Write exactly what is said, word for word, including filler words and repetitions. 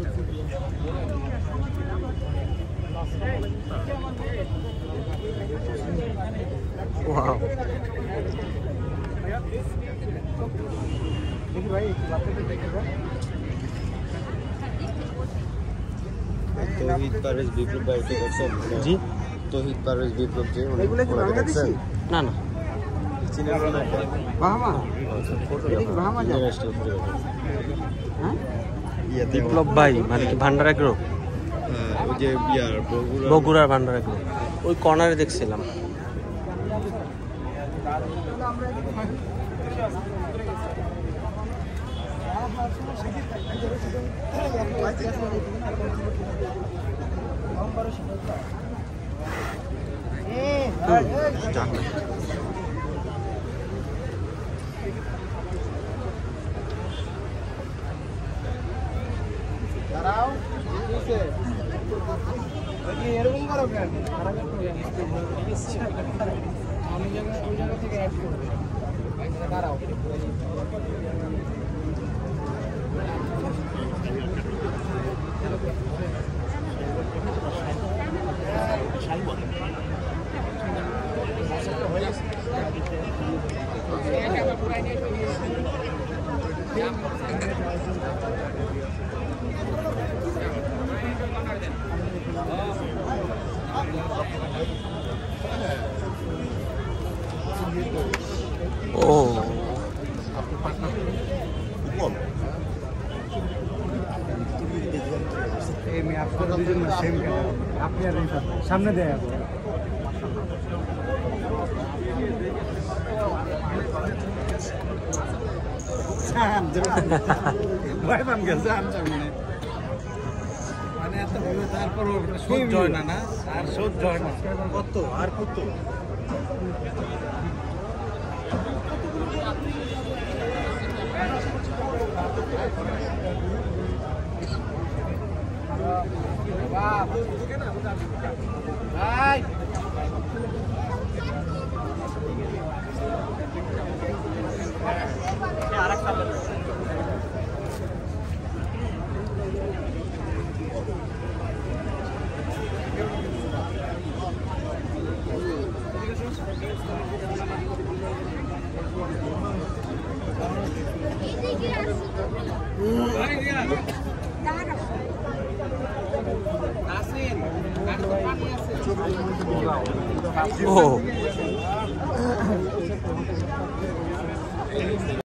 Wow তৌহিদ পারভেজ বিপ্লব ভাই কি দেখছেন? জি তৌহিদ পারভেজ বিপ্লব যে এগুলো কি বাংলাদেশি? না না চীনের না বাহামা এটা কি বাহামা যায়? হ্যাঁ বিপ্লব ভাই মানে কি ভান্ডার এগ্রো? হ্যাঁ ওই যে বিয়ার বগুড়া বগুড়ার ভান্ডার এগ্রো ওই কর্নারে দেখছিলাম। এরকম করো কেন? আমি জায়গা ওই জায়গা থেকে অ্যাড করবে দাঁড়াও। ও সামনে দেয় মানে এত ভাবে তারপর সহ্য হয় না না আর সহ্য হয় না কত আর কত ও